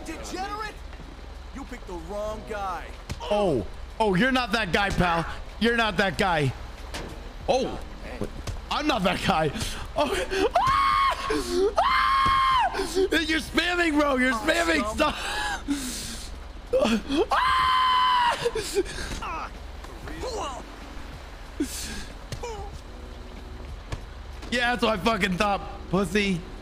degenerate! You picked the wrong guy. Oh, you're not that guy, pal. You're not that guy. Oh, I'm not that guy. Oh, you're spamming, bro. You're spamming. Stop. Yeah, that's what I fucking thought, pussy.